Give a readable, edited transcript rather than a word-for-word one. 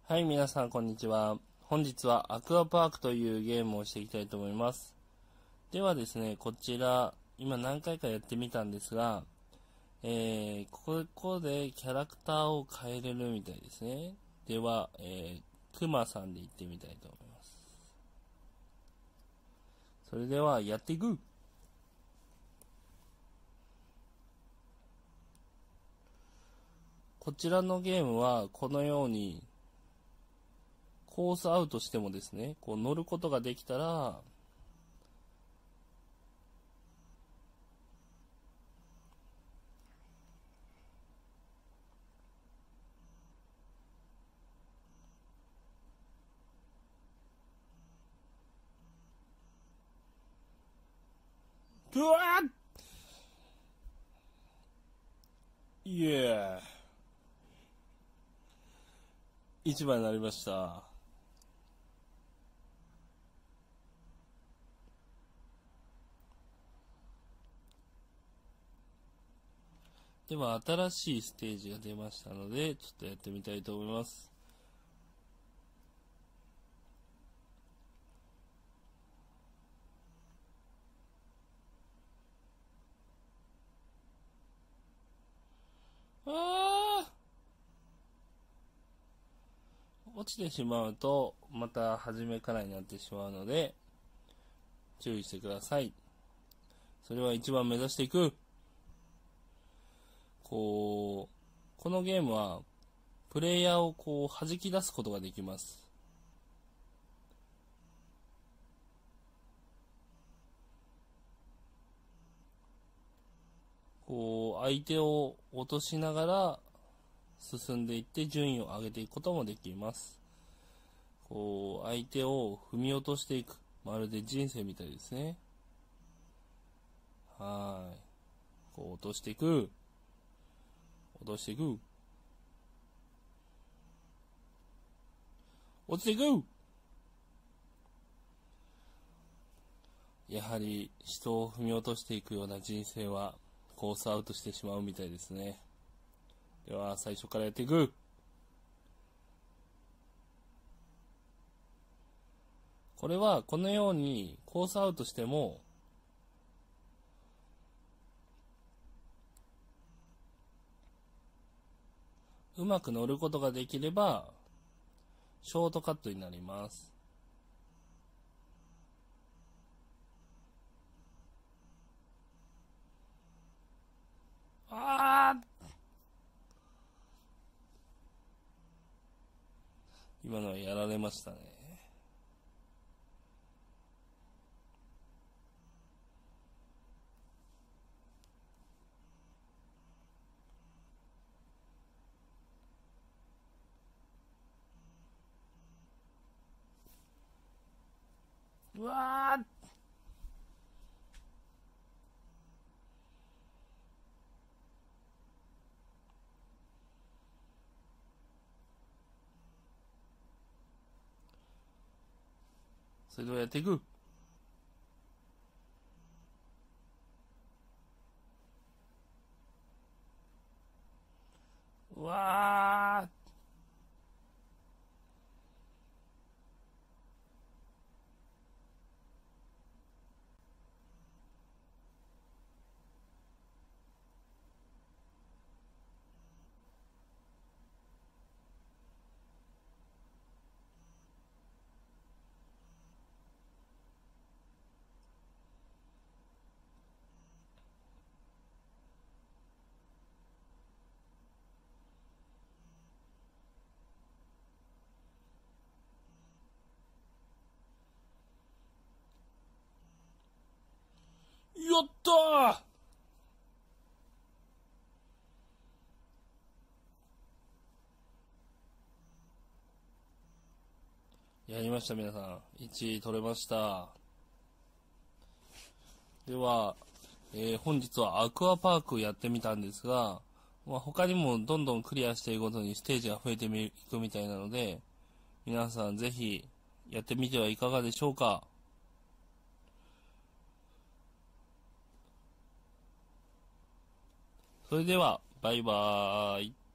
はい、皆さん、こんにちは。本日はアクアパークというゲームをしていきたいと思います。ではですね、こちら、今何回かやってみたんですが、ここでキャラクターを変えれるみたいですね。では、クマさんで行ってみたいと思います。それでは、やっていく。こちらのゲームは、このように、コースアウトしてもですね、こう乗ることができたら、うわーいえ一番になりました。では、新しいステージが出ましたので、ちょっとやってみたいと思います。落ちてしまうと、また初めからになってしまうので、注意してください。それは一番目指していく。このゲームは、プレイヤーを弾き出すことができます。相手を落としながら進んでいって順位を上げていくこともできます。相手を踏み落としていく。まるで人生みたいですね。はい。落としていく。落としていく。落ちていく。やはり人を踏み落としていくような人生はコースアウトしてしまうみたいですね。では最初からやっていく。これはこのようにコースアウトしてもうまく乗ることができればショートカットになります。今のはやられましたね。うわーそれではやっていく。うわーやったーやりました皆さん。1位取れました。では、本日はアクアパークやってみたんですが、他にもどんどんクリアしていくごとにステージが増えていくみたいなので、皆さんぜひやってみてはいかがでしょうか。それでは、バイバーイ。